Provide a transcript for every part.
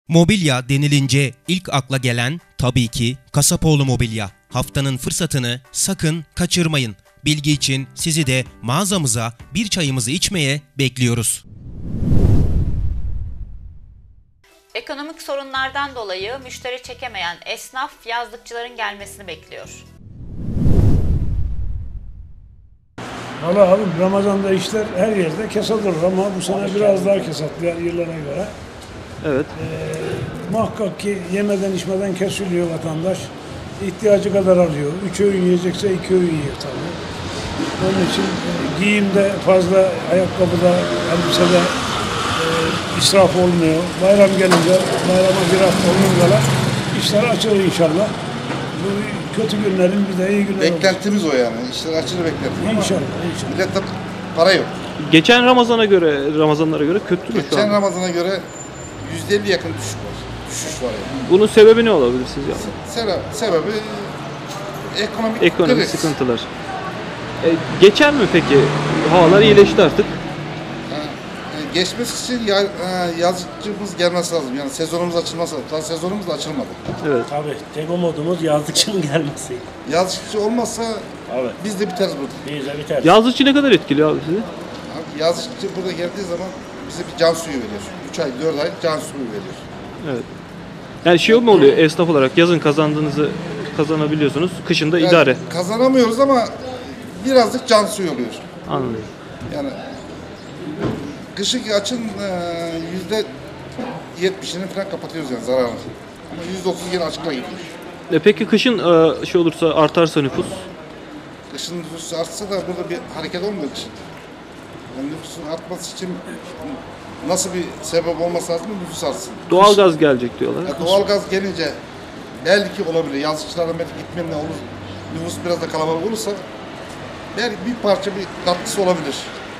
Mobilya denilince ilk akla gelen tabii ki Kasapoğlu Mobilya. Haftanın fırsatını sakın kaçırmayın. Bilgi için sizi de mağazamıza bir çayımızı içmeye bekliyoruz. Ekonomik sorunlardan dolayı müşteri çekemeyen esnaf yazlıkçıların gelmesini bekliyor. Valla abi Ramazan'da işler her yerde kesat olur ama bu sene biraz daha kesat diğer yıllara göre. Evet. Muhakkak ki yemeden içmeden kesiliyor vatandaş. İhtiyacı kadar alıyor. 3 öğün yiyecekse 2 öğün yiyor tabii. Onun için giyimde fazla ayakkabıda, elbisede israf olmuyor. Bayram gelince bayrama bir hafta olunca işler açılır inşallah. Bu kötü günlerin bir de iyi günler olur. Beklentimiz o yani. İşler açılır beklentimiz. İnşallah. Millette para yok. Geçen Ramazanlara göre kötü mü şu Geçen an? Ramazan'a göre %50 yakın düşüş var yani. Bunun sebebi ne olabilir sizce? Sebebi ekonomik kriz. Sıkıntılar. Geçer mi peki? Havalar iyileşti artık. Geçmesi için yazlıkçımız gelmesi lazım. Yani sezonumuz açılması lazım. Daha sezonumuz da açılmadı. Evet. Tabii tek umudumuz yazlıkçının gelmesi. Yazlıkçı olmazsa Evet. biz de biteriz burada. Biz de biter. Yazlıkçı ne kadar etkiliyor abi sizi? Abi yazlıkçı burada geldiği zaman bize bir can suyu veriyor. 3 ay 4 ay can suyu veriyor. Evet. Yani şey mi oluyor esnaf olarak yazın kazandığınızı kazanabiliyorsunuz, kışın da idare. Kazanamıyoruz ama birazcık can suyu oluyor. Anladım. Yani kışın açın %70'ini falan kapatıyoruz yani zararını. Ama %30 yine açıkla gidiyor. Peki kışın şey olursa artarsa nüfus? Kışın nüfus artsa da burada bir hareket olmuyor kışın. Yani nüfusun artması için nasıl bir sebep olması lazım mı nüfus artsın? Doğalgaz gelecek diyorlar. Doğalgaz gelince belki olabilir. Yazlıkçılardan belki gitmeyenler olur. Nüfus biraz da kalabalık olursa belki bir parça bir katkısı olabilir.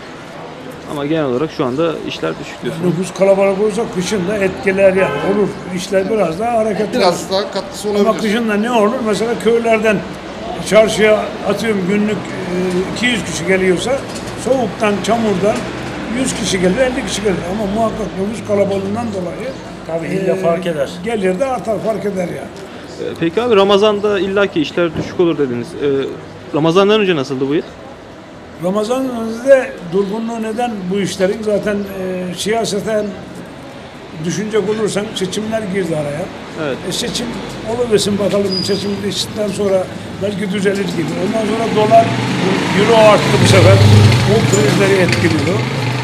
Ama genel olarak şu anda işler düşük diyorsunuz. Nüfus kalabalık olursa kışın da etkiler yani olur. İşler biraz daha hareketli olur. Biraz daha katkısı olabilir. Ama kışın da ne olur? Mesela köylerden çarşıya atıyorum günlük 200 kişi geliyorsa soğuktan, çamurdan 100 kişi gelir, 50 kişi gelir. Ama muhakkak nüfus kalabalığından dolayı Tabii illa fark eder. Gelir de artar, fark eder yani. Peki abi Ramazan'da illaki işler düşük olur dediniz. Ramazan'dan önce nasıldı bu yıl? Ramazan önünde durgunluğu neden bu işlerin? Zaten siyaseten düşünecek olursan seçimler girdi araya. Evet. Seçim oluversin bakalım, seçim geçtikten sonra belki düzelir gibi. Ondan sonra dolar, euro arttı bu sefer. O krizleri etkiliyor.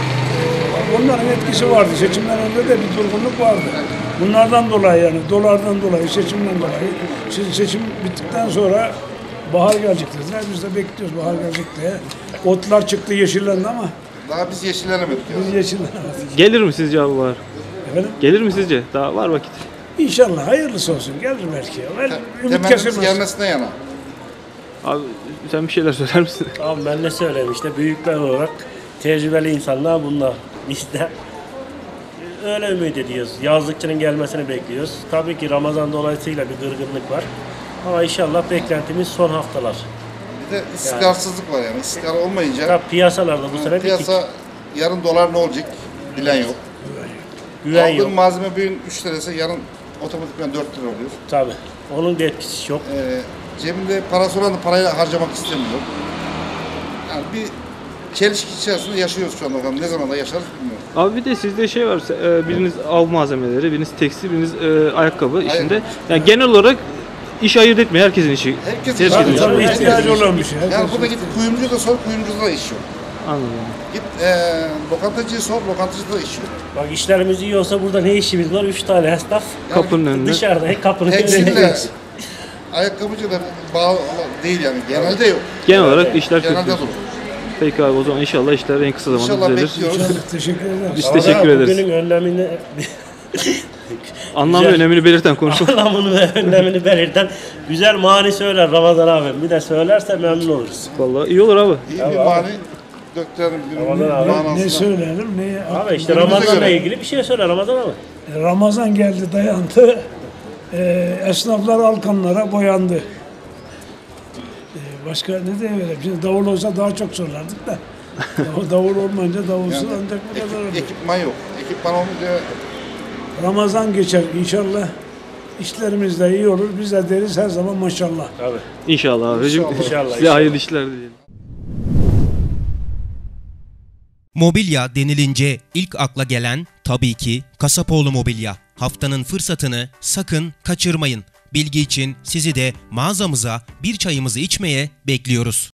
Onların etkisi vardı. Seçimden önce de bir durgunluk vardı. Bunlardan dolayı yani dolardan dolayı, seçimden dolayı. Şimdi seçim bittikten sonra bahar gelecek dediler. Biz de bekliyoruz bahar gelecek diye. Otlar çıktı, yeşillendi ama Daha biz yeşillenemedik. biz yeşillenemedik. Gelir mi sizce abi var? Efendim? Gelir mi sizce? Daha var vakit. İnşallah hayırlısı olsun. Gelir belki. Ümit Temennimiz kesilmez. gelmesine yana. Abi sen bir şeyler söyler misin? Abi ben ne söyleyeyim işte büyükler olarak tecrübeli insanlar bunlar. Biz de öyle ümit ediyoruz. Yazlıkçının gelmesini bekliyoruz. Tabii ki Ramazan dolayısıyla bir gırgınlık var. Ama inşallah beklentimiz son haftalar. Bir de istikrarsızlık var yani. İstikrar olmayınca Tabii piyasalarda bu sene piyasa yarın dolar ne olacak bilen yok. güven Aldığın yok. malzeme bugün 3 liraysa yarın otomatikman 4 lira oluyor. Tabii. Onun da etkisi çok. Cebinde parası olan da parayla harcamak istemiyor. Yani bir çelişki içerisinde yaşıyoruz şu anda. Ne zaman da yaşarız bilmiyorum. Abi bir de sizde şey var, biriniz av malzemeleri, biriniz tekstil, biriniz ayakkabı işinde. Yani genel olarak iş ayırt etmiyor herkesin işi. Herkesin Herkesin işi. işi. Tabii ihtiyacı olan bir şey. Yani burada git kuyumcuya da sor, kuyumcuda da iş yok. Anladım. Git lokantacıya sor, lokantacıda da iş yok. Bak işlerimiz iyi olsa burada ne işimiz var? 3 tane esnaf Kapının önünde. dışarıda kapının Tekstilde, önünde. ayakkabıcı da bağlı değil yani. Genelde yok. Genel olarak işler kötü. Genelde diyorsun. dolu. Peki abi o zaman inşallah işler en kısa zamanda İnşallah düzelir. bekliyoruz. İnşallah, teşekkür ederim. Biz teşekkür ederiz. Bugünün önlemini Anlam ve Güzel. önemini belirten konuşma. anlamını ve önlemini belirten güzel mani söyler Ramazan abim. Bir de söylerse memnun oluruz. Vallahi iyi olur abi. İyi bir mani döktürelim. Ramazan abi. Ne söyleyelim, ne Abi işte Önümüze Ramazan'la göre. ilgili bir şey söyle Ramazan abi. Ramazan geldi dayandı. Esnaflar alkanlara boyandı. Başka ne diyebilirim? Şimdi davul olsa daha çok sorardık da. Davul olmayınca davulsuz Yani ancak bu kadar olur. ekipman yok. Ekipman olunca Ramazan geçer inşallah. İşlerimiz de iyi olur. Biz de deriz her zaman maşallah. Tabii. İnşallah abicim. İnşallah, Size hayırlı işler dileyelim. Mobilya denilince ilk akla gelen tabii ki Kasapoğlu Mobilya. Haftanın fırsatını sakın kaçırmayın. Bilgi için sizi de mağazamıza bir çayımızı içmeye bekliyoruz.